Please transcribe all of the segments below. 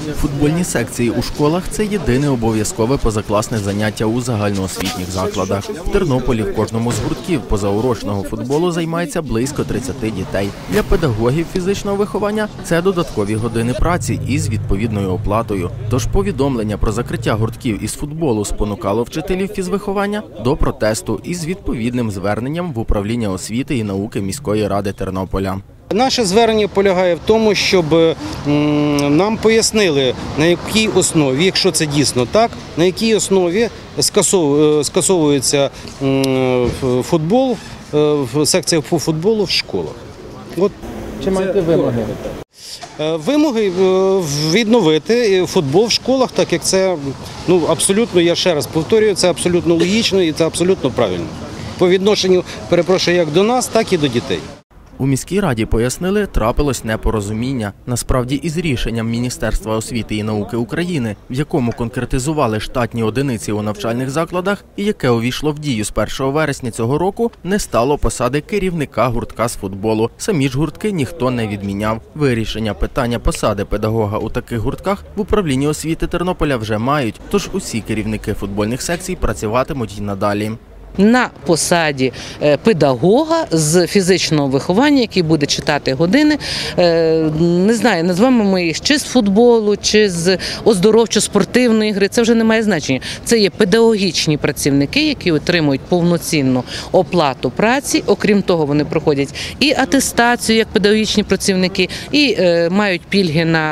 Футбольні секції у школах – це єдине обов'язкове позакласне заняття у загальноосвітніх закладах. В Тернополі в кожному з гуртків позаурочного футболу займається близько 30 дітей. Для педагогів фізичного виховання – це додаткові години праці із відповідною оплатою. Тож повідомлення про закриття гуртків із футболу спонукало вчителів фізвиховання до протесту із відповідним зверненням в управління освіти і науки міської ради Тернополя. Наше звернення полягає в тому, щоб нам пояснили, на якій основі, якщо це дійсно так, на якій основі скасовується футбол, секція по футболу в школах. Чи маєте вимоги? Вимоги відновити футбол в школах, так як це абсолютно, я ще раз повторюю, це абсолютно логічно і це абсолютно правильно. По відношенню, перепрошую, як до нас, так і до дітей. У міській раді пояснили, трапилось непорозуміння. Насправді із рішенням Міністерства освіти і науки України, в якому конкретизували штатні одиниці у навчальних закладах і яке увійшло в дію з 1 вересня цього року, не стало посади керівника гуртка з футболу. Самі ж гуртки ніхто не відміняв. Вирішення питання посади педагога у таких гуртках в управлінні освіти Тернополя вже мають, тож усі керівники футбольних секцій працюватимуть і надалі. На посаді педагога з фізичного виховання, який буде читати години, не знаю, назвемо ми їх чи з футболу, чи з оздоровчо-спортивної гри, це вже не має значення. Це є педагогічні працівники, які отримують повноцінну оплату праці, окрім того вони проходять і атестацію як педагогічні працівники, і мають пільги на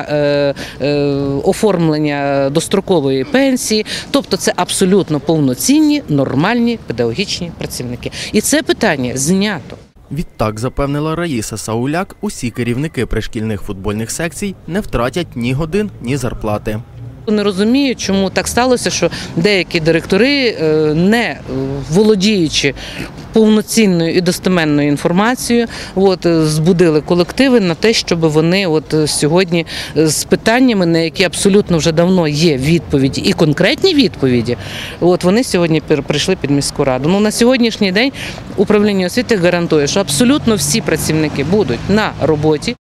оформлення дострокової пенсії, тобто це абсолютно повноцінні, нормальні педагогічні працівники. І це питання знято. Відтак, запевнила Раїса Сауляк, усі керівники пришкільних футбольних секцій не втратять ні годин, ні зарплати. Не розумію, чому так сталося, що деякі директори, не володіючи повноцінною і достеменною інформацією, збудили колективи на те, щоб вони сьогодні з питаннями, на які абсолютно вже давно є відповіді і конкретні відповіді, вони сьогодні прийшли під міську раду. На сьогоднішній день управління освіти гарантує, що абсолютно всі працівники будуть на роботі.